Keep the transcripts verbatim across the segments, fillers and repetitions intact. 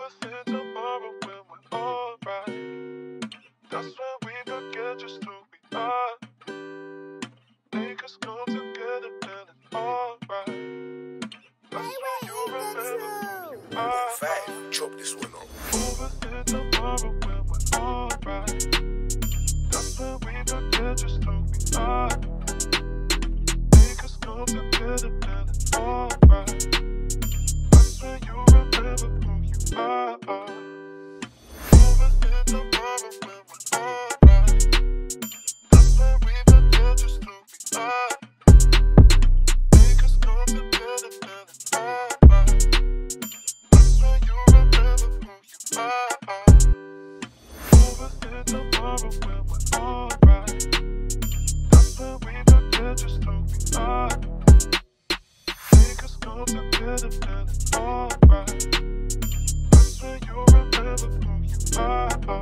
Overthink tomorrow when we're alright. That's when we forget just who we are. Make us come together and it's alright. That's when you remember who you are. Five, chop this one up. Overthink tomorrow when we're alright. That's when we forget just who we are. Make us come together and it's alright. That's when you remember who you are. Overthink tomorrow when we're alright. That's when we forget just who we are. Make us come together and it's alright. That's when you remember who you are. Overthink tomorrow when we're alright. That's when we forget just who we are. Make us come together and it's alright. That's when you remember who you are.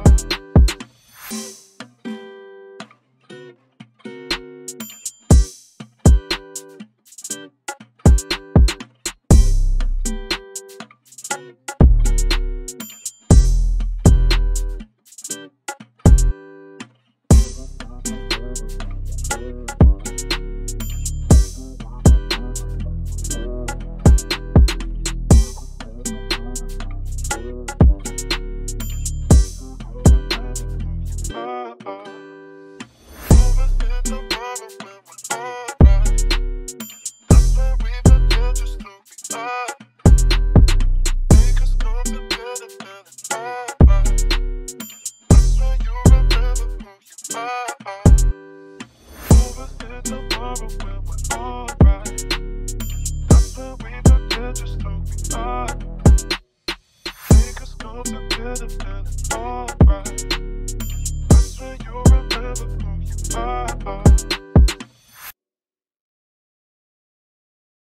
Together and it's alright. That's when you remember who you are.